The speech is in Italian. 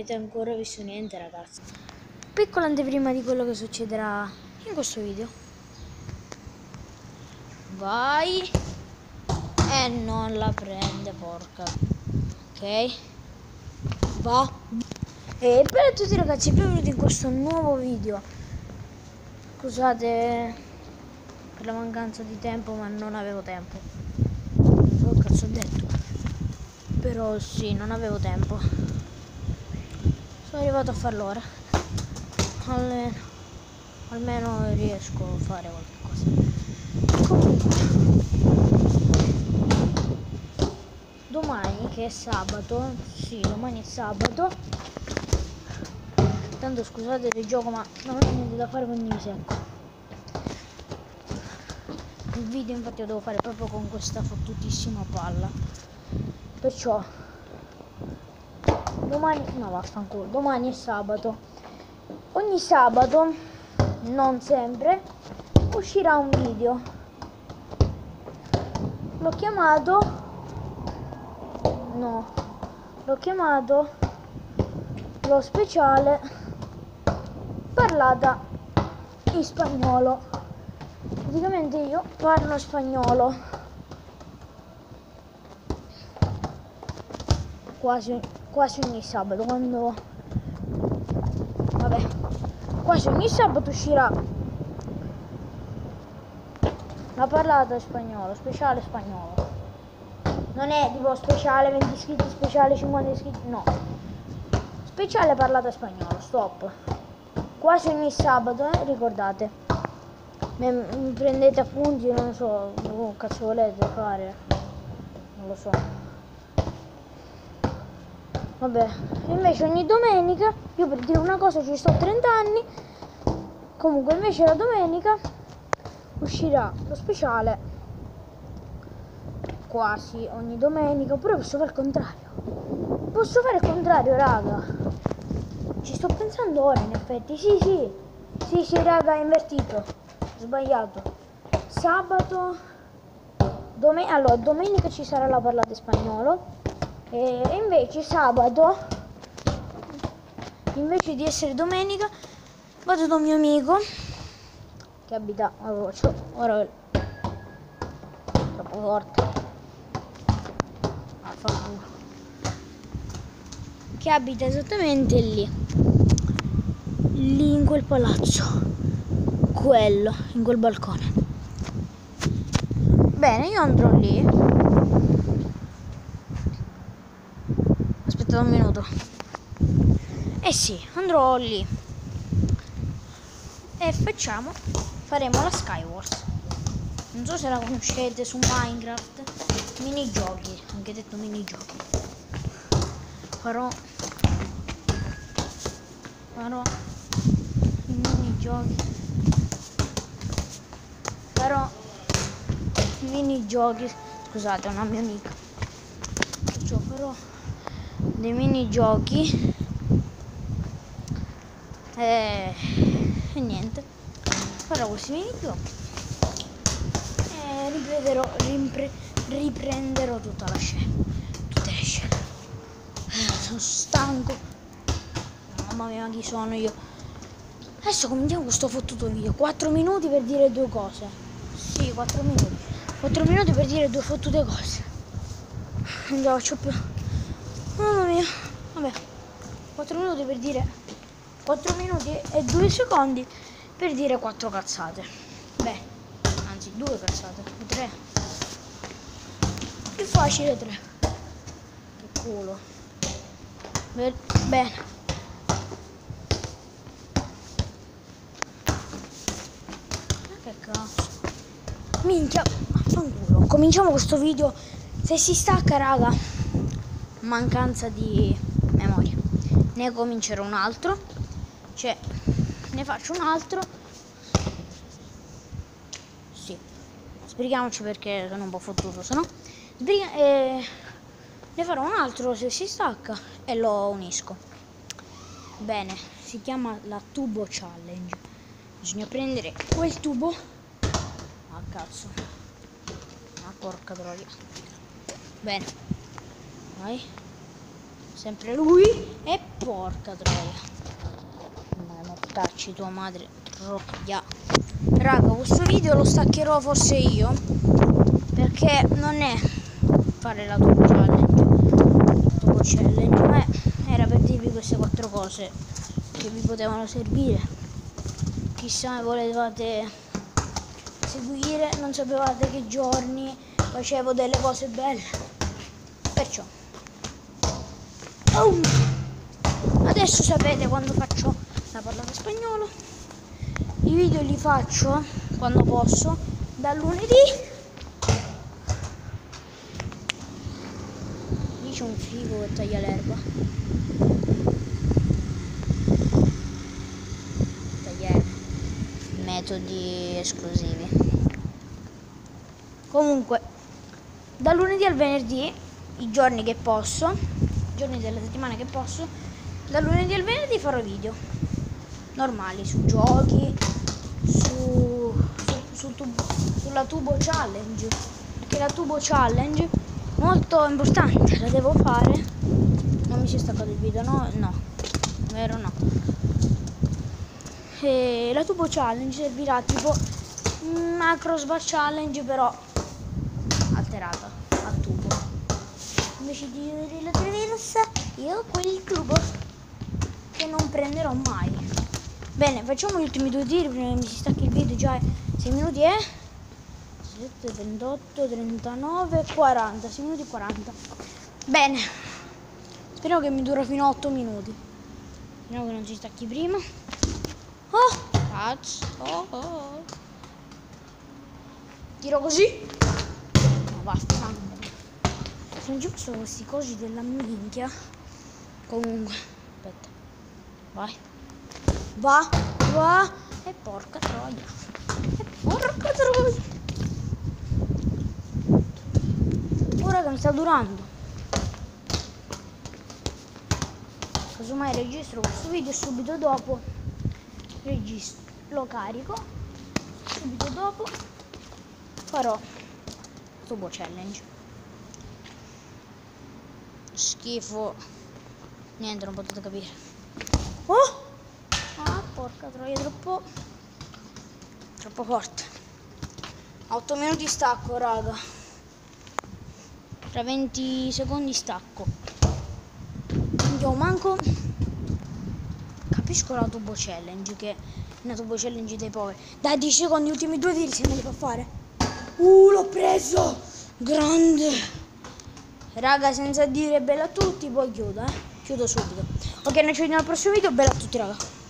avete ancora visto niente, ragazzi. Piccola anteprima di quello che succederà in questo video. Vai. E non la prende, porca. Ok. Va. E bene a tutti ragazzi, benvenuti in questo nuovo video. Scusate per la mancanza di tempo, ma non avevo tempo. Che cazzo ho detto? Però sì, non avevo tempo. Sono arrivato a farlo ora. Almeno riesco a fare qualcosa. Comunque, domani che è sabato, sì, domani è sabato. Tanto scusate il gioco, ma non ho niente da fare, quindi mi secco. Il video infatti lo devo fare proprio con questa fottutissima palla. Perciò domani, no vaffanculo, domani è sabato. Ogni sabato, non sempre, uscirà un video. L'ho chiamato lo speciale parlata in spagnolo. Praticamente io parlo spagnolo quasi ogni sabato, quasi ogni sabato uscirà la parlata spagnolo, speciale spagnolo. Non è tipo speciale 20 iscritti, speciale 50 iscritti, no. Speciale parlata spagnolo, stop. Quasi ogni sabato, ricordate. Mi prendete appunti, non so, cazzo volete fare. Non lo so. Vabbè, invece ogni domenica, io per dire una cosa ci sto 30 anni, comunque invece la domenica uscirà lo speciale quasi ogni domenica, oppure posso fare il contrario. Posso fare il contrario, raga. Ci sto pensando ora, in effetti. Sì, raga, è invertito. Ho sbagliato. Sabato, allora, domenica ci sarà la parlata in spagnolo. E invece sabato, invece di essere domenica, vado da un mio amico che abita a Vocio. Ora troppo forte. Che abita esattamente lì in quel palazzo, in quel balcone. Bene, io andrò lì. Aspettate un minuto. Eh sì, andrò lì e faremo la Skywars. Non so se la conoscete, su Minecraft. Minigiochi, anche detto minigiochi. Farò minigiochi. Scusate, una mia amica. Perciò farò dei minigiochi e niente, farò questi minigiochi e riprenderò tutte le scene. Sono stanco, mamma mia, chi sono io? Adesso cominciamo questo fottuto video. 4 minuti per dire due cose. Sì, 4 minuti. 4 minuti per dire due fottute cose. Non ce la faccio più. Mamma mia. Vabbè. 4 minuti per dire 4 minuti e 2 secondi per dire 4 cazzate. Beh, anzi 2 cazzate. 3. Più facile 3. Che culo. Bene. Che cazzo. Minchia, fanculo. Cominciamo questo video. Se si stacca, raga, mancanza di memoria. Ne comincerò un altro. Cioè, ne faccio un altro. Sì. Sbrighiamoci perché sono un po' fottuto, se no. Ne farò un altro se si stacca e lo unisco. Bene, si chiama la Tubo Challenge. Bisogna prendere quel tubo. Ah cazzo. Ah porca troia. Bene. Vai. Sempre lui. E porca troia. Ma mortacci tua madre. Troia. Raga, questo video lo staccherò forse io. Perché non è fare la tubo challenge, ma era per dirvi queste 4 cose che vi potevano servire. Chissà volevate seguire, non sapevate che giorni facevo delle cose belle, perciò adesso sapete quando faccio la parlata spagnolo. I video li faccio quando posso, dal lunedì. Lì c'è un figo che taglia l'erba. Tagliare, metodi esclusivi. Comunque, dal lunedì al venerdì, i giorni che posso, i giorni della settimana che posso, dal lunedì al venerdì farò video normali su giochi, sulla tubo challenge, che la tubo challenge molto importante, la devo fare. Non mi si è staccato il video, no, vero, no. E la tubo challenge servirà tipo macro sbar challenge, però alterata a tubo. Invece di vedere la traversa, io ho quel tubo che non prenderò mai. Bene, facciamo gli ultimi 2 tiri prima che mi si stacchi il video. Già 6 minuti e 7, 28, 39, 40, 6 minuti e 40. Bene, speriamo che mi dura fino a 8 minuti. Speriamo che non si stacchi prima. Oh, cazzo, oh. Tiro così. No, vaffanculo. Non ci sono questi cosi della minchia. Comunque, aspetta. Vai. Va. E porca troia. Ora che mi sta durando. Casomai registro questo video e subito dopo lo carico. Subito dopo farò tubo challenge. Schifo. Niente, non potete capire. Oh! Ah, porca troia, troppo forte. A 8 minuti stacco, raga. Tra 20 secondi stacco. Io manco capisco la tubo challenge, che è una tubo challenge dei poveri. Dai, 10 secondi, ultimi 2 tiri, se me li fa fare. L'ho preso! Grande! Raga, senza dire bella a tutti, poi chiudo, Chiudo subito. Ok, noi ci vediamo al prossimo video. Bella a tutti, raga.